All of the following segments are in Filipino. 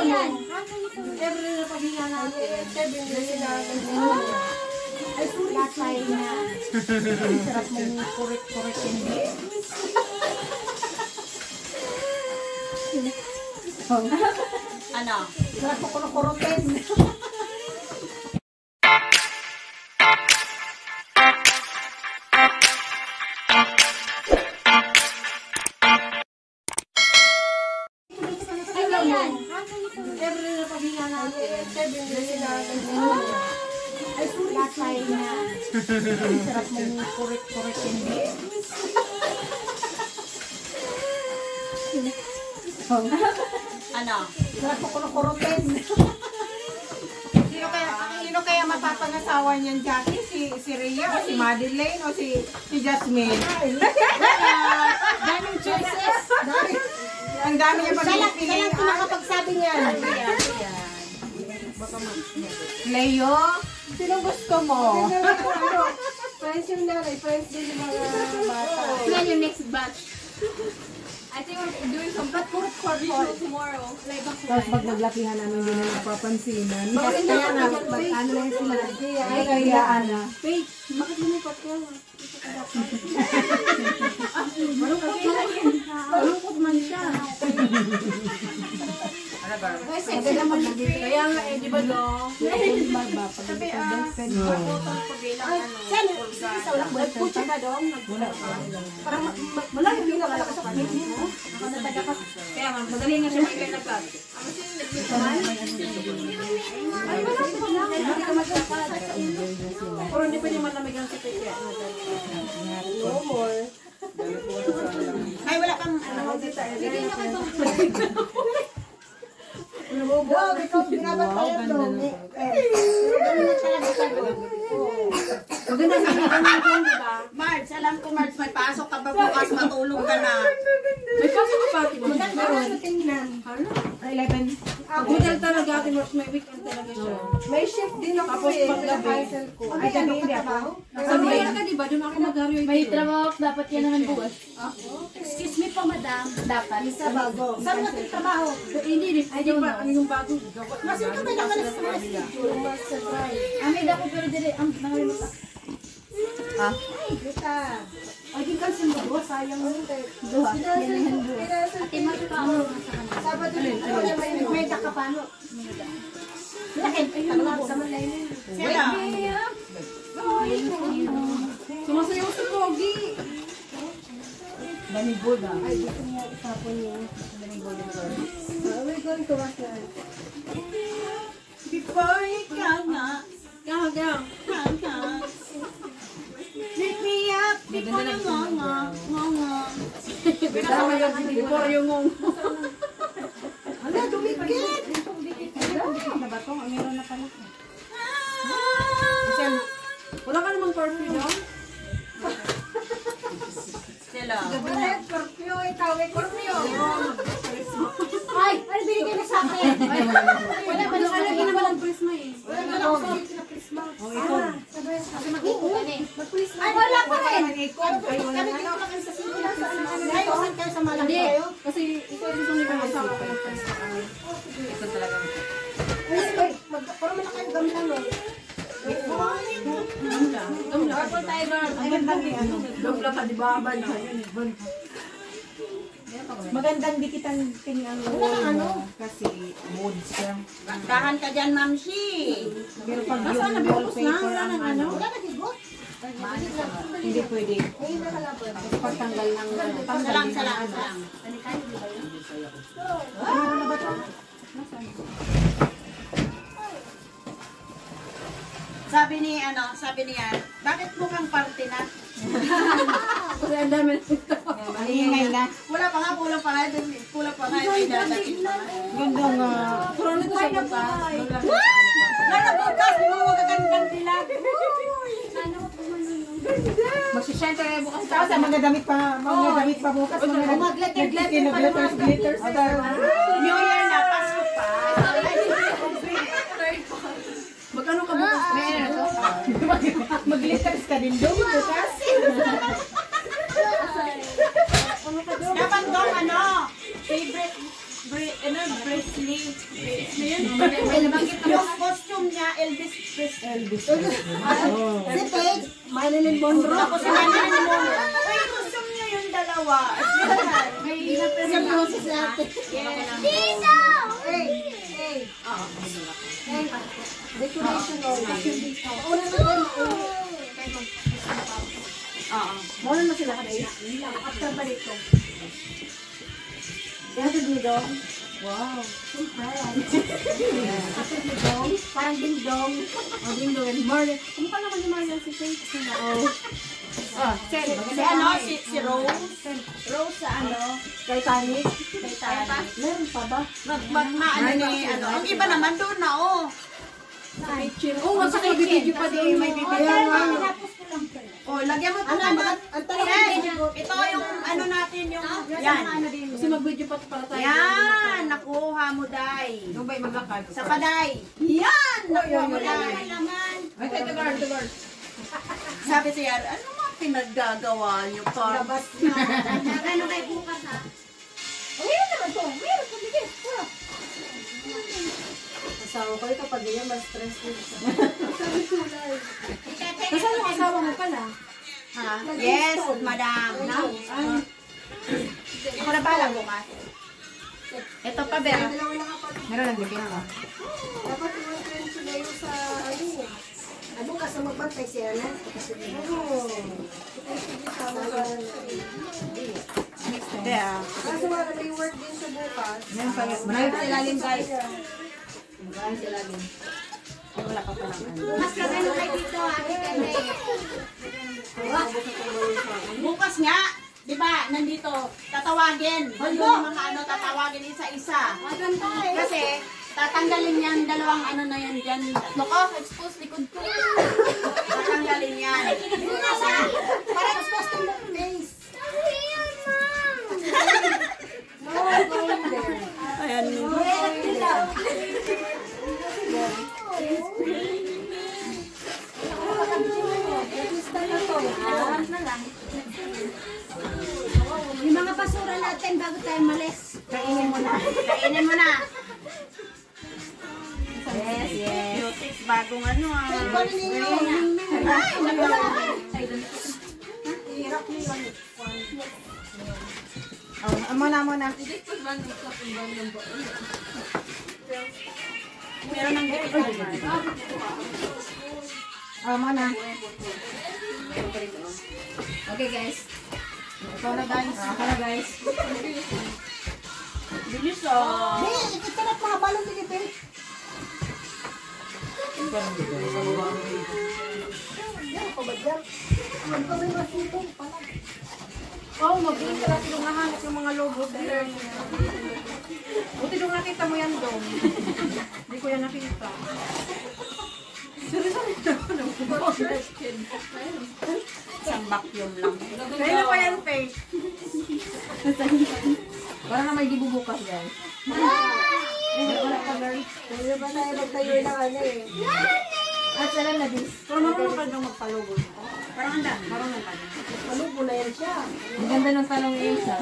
yan. Every na paghinga natin. 7 days natin. Ay, Latay na. sarap mong korek-korek hindi. Ano? Sarap mo kurukurutin. Every na paghinga natin. 7 days natin. Ay, Latay na. sarap mong korek-korek hindi. Ano? Sarap mo kurukurutin. Sino kaya mapapangasawa niyan, Jackie? Si Rhea o si Madeline o si Jasmine? Daming choices. Ang dami niya Kailan pagpipilian. ko nakapagsabi niyan? Leo, sino gusto mo? Friends yung nanay, friends din yung mga bata. Yan yung next batch. I think we're doing some visual tomorrow. Like, Tapos pag naglakihan namin, hindi na napapansinan. Bakit Kaya na- na, ano lang sila. Ay, kaya, Ana. Wait, bakit lumipat ka? Malungkot man siya. Kaya pag nandito, kaya nga eh, di ba no? sabi, Nagputsa ka dong? Parang malayo din ka pala sa kanil mo. Kaya nga, madali nga siya maigay na cut. Pero hindi pwede malamig ang sipit kaya. No more. Ay, wala kang ano. wow, ikaw, binabat pa yan, no? Maganda sa kanil, di ba? Marge, alam ko Marge, may pasok ka ba bukas, matulog ka na. May pasok ka pati mo. Meron. Tingnan. 11. Hotel talaga ate Mark, may weekend talaga siya. May shift din ako Tapos eh. paggabi. Ay, gabi hindi ako. Sa Mayan ka di ba? Doon ako mag-aryo. May trabaho, dapat yan naman bukas. Excuse me po, madam. Dapat. Isa bago. Saan natin trabaho? Hindi, hindi pa ano yung bago. Masin ka ba naman sa mga schedule? Amid ako pero dire, ang nangalimot ako. Kita. Ay, di ka sinubo, sayang mo. Duha. Yan ang duha. Ate, magkakaamuro nga sa kanila. Sabado rin. May kakapano. Lakin, ay, yung sa malay na. Sila. Sumasayaw sa Pogi. Danibod ah. Ay, gusto niya itapon niya. We're going to wash your Before ikaw nga, Gagang. pick me up, before you nga. Before yung ngong. Ano, dumikit! Na ba ito? Meron na pala. Wala ka namang curfew daw? Sila. Wala yung perfume, ikaw may perfume. Ay, ano binigay na sa akin? Wala pa Wala naman ka naman ang prisma eh. Wala na ako sa Christmas. Kasi mag-ikutan eh. Ay, wala pa rin. Kami dito na kayo sa simula. Ay, saan kayo sa Malang Hindi, kayo? kasi ikaw gusto niyo kang asawa ko yung prisma kami. Ito talaga. Ay, parang wala kayong gamlang no? Gamla. Purple tiger. Ang gandang ano. Gamla ka di ba? Magandang dikitan ang ano. Kasi mood siya. Dahan ka dyan, Mamsi. Pero pag Nasaan na? yung Bukos na? wallpaper Wala ang nang ano, ano? wala na higot. Hindi pwede. Pagtanggal ng Salang. Ano na ba ito? Sabi niya, bakit mukhang party na? Kasi ang dami na ito. Ingay na. Kulang pa nga, may dadating pa. Ganda nga. Pero nito siya bukas. Lalo bukas, di mo magagandang dilag. Magsishine tayo bukas. Tapos mga damit pa bukas. Glitters. New Year na, Pasko pa. Magkano ka bukas? Mag-glitters ka din doon bukas. Dapat daw, favorite Presley. May nabanggit na Yung costume niya, Elvis Presley. Si Paige, Marilyn Monroe. Tapos Marilyn Monroe. Uy, costume niya yung dalawa. May seryoso si ate. Dito! Decoration o una na tayo. Muna na sila kanina. After balik ko. Yan ni Dong. Wow. After ni Dong. Parang ding-dong. O ding-dong and more. Kung pa naman yung Marian si Faith. Si Rose. Rose sa ano? Titanic. Titanic. Meron pa ba? Ang iba naman doon na, oh. Oh, sa video pa din. May bibigyan. Oh, lagyan mo ito naman. Ito yung ano natin, yung yan. Kasi mag-video pa para tayo. Yan, nakuha mo, Day. Nung ba'y maglakad? Sa paday. Yan, nakuha mo, Day. Ay, the guard. Sabi siya, ano mga pinaggagawa niyo, Carl? Labas na. Ano kayo bukas ha? Meron naman to. Meron po. Sige. Asawa ko ito pag ganyan, mas stress din siya. Kasi yung asawa mo pala? Ha? Yes, madam. Ako na pala bukas. Ito pa, Vera. Meron lang bigyan ka. Dapat iwan sila yung sa ano kasi magbantay siya na? Vera. Kaso wala may work din sa bukas. Meron pa. Marami pa ilalim, guys. Marami sa ilalim. Ay, wala pa palang ano. Mas kagano kayo dito, ate Kene. Bukas nga, di ba, nandito, tatawagin. Yung mga ano, tatawagin isa-isa. Kasi, tatanggalin yan, dalawang ano na yan dyan. Loko, expose likod ko. Tatanggalin yan. Parang supposed to look face. No, going there. Ayan. Yung mga basura natin bago tayo malis. Kainin mo na. Kainin mo na. Yes, yes. Beautics, bagong ano ah. Ano ninyo? Ay, nagawa. Hirap nila. Oh, muna. Meron ng gupit. Oh, muna. Okay guys. Ito na, guys. Bilis ah. Hey, ito na mga balon ni Bebe. Oh, mabilis ka natin yung nahanap yung mga logo. Buti nung nakita mo yan doon. Hindi ko yan nakita. Isang vacuum lang. Kaya na pa yan, Faith. Parang na may dibubukas, guys. Wala pa girl. Kaya ba tayo magtayo ng ano eh. At sala na bis. Pero marunong ka daw magpalogo. Parang handa. Marunong ka daw. Palubo na yan siya. Ang ganda ng talong ni Elsa.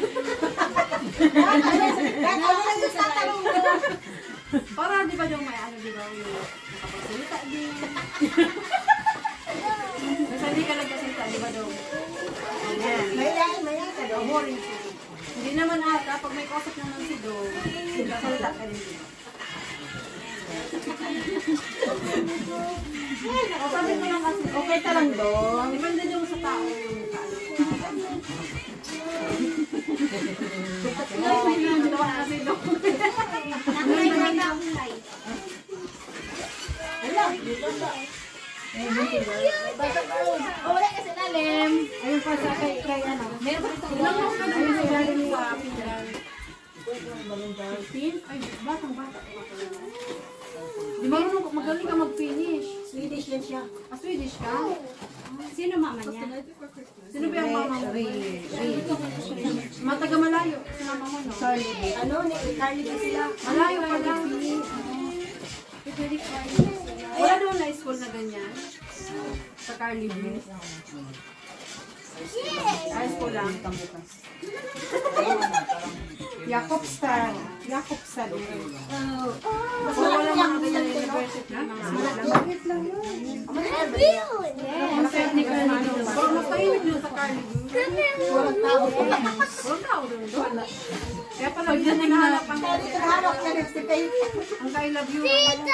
Ano lang yung tatanong mo? Para di ba yung may ano, di ba? Yung nakapagsalita din. Basta hindi ka nagkasalita, di ba daw? Ayan. Mayayain ka daw. Boring siya. Hindi naman ata, pag may kausap naman si Do, nagkasalita ka rin. O sabi ko lang kasi, okay ka lang Do. Depende yung sa tao yung kaano. Wala kasi lalim. Ayun pa sa kay ano. Meron pa ito. Ayun sa ilalim sa pindan. Ay, batang-bata. Di ba magaling ka mag-finish? Swedish yan siya. Ah, Swedish ka? Sino mama niya? Sino ba yung mama mo? Mataga malayo. Si mama mo, no? Ano, ni Carly ba sila? Malayo pa lang. Wala doon na school na ganyan? Sa Carly View? High school lang. Jakobstad. Jakobstad. Mas malaki yung university. Malaki lang yun. Walang tao. Kaya pala dyan hinahanap ang Dito harap na rin si Faith. I love you.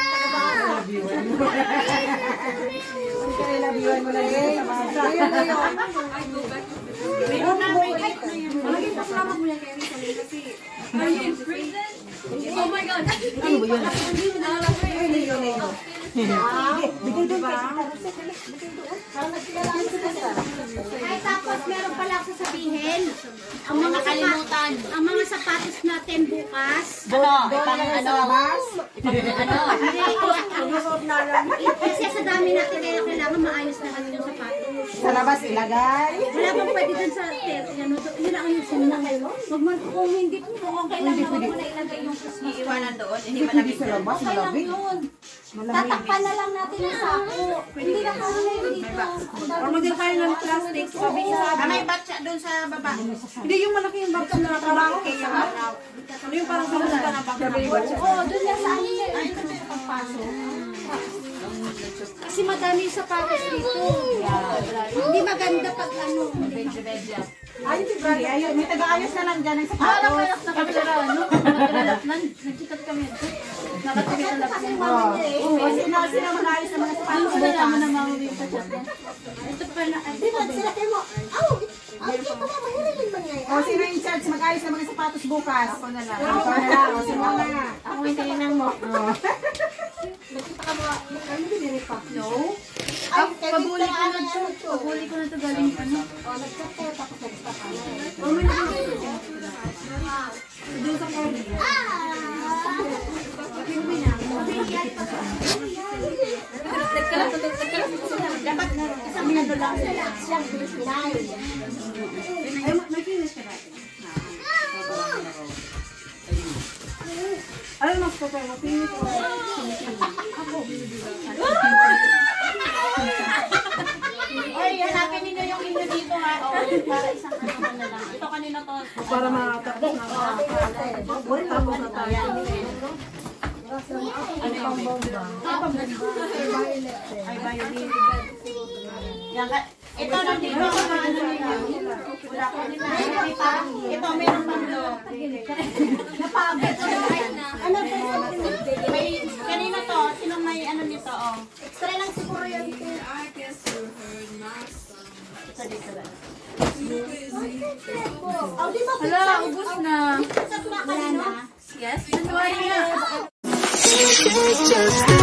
Kaya labiwan mo lang yun. Ayun na yun. Meron na, may height na yun. Malagay pa salamat mo yan kay Rizal kasi are you in prison? Oh my God! Ano ba yun? Ayun na yun. Bigay doon kay Tita Rosette. Bigay doon. Parang nagsigalaan sila sa. Ay, tapos meron pala ako sasabihin. Ang mga Nakalimutan. ang mga sapatos natin bukas. Ano? Ipang ano? Kasi sa dami natin kaya kailangan maayos na kami yung sapatos. Sa labas ilagay. Wala bang pwede dun sa ano, yun ang ayusin na kayo. Wag man kung hindi kung kailangan mo na ilagay yung Iiwanan doon. Hindi Hindi malapit sa labas. Malabig. tatakpan na lang natin ang sako. Hindi na kami dito. Or magdil tayo ng plastic. Sabi sa May batcha doon sa baba. hindi yung malaki yung box na parang ano yung parang sa na box. Oo, dun lang sa amin yan. Dito sa pagpasok. Kasi madami yung sapatos dito. Hindi maganda pag ano. Ay, ayun, may taga-ayos na lang dyan ng sapatos. Nagsikat kami. Sino mag-ayos ng mga sapatos? Nalaman na mga sa chat yan. Ito pala. Di ba sila kayo mo? Dito na mahirin man ngayon. O, sino yung charge mag-ayos ng mga sapatos bukas? Ako na lang. Ako na lang. O, sino na? Ako yung tinanang mo. Nakita ka mga, ano din pa? No? Ay, Pabuli ko na to. Pabuli ko na to galing ano. Nag-chat ko, tapos nag-stop ka na. Oh, may nagagay ko. Doon sa corner. Dapat isang minuto lang. Siyang Pilipinay. Ay, may finish ka natin. Ano mas ko tayo? Finish ko. Oy, hanapin ninyo yung inyo dito ha. O, para isang ano na lang. Ito kanina to. Para makatapos na tapos na tayo. Ano yung ay violin. Yan ka. Ito nandito ang mga ano nila. Wala ko nila. Ito meron pang do. Napagod. Ano ba? May kanina to, sino may ano nito oh. Extra lang siguro yan. Ito dito ba? Oh, di ba? Hala, ubus na. Sa kanina. Yes? That's why nga. Just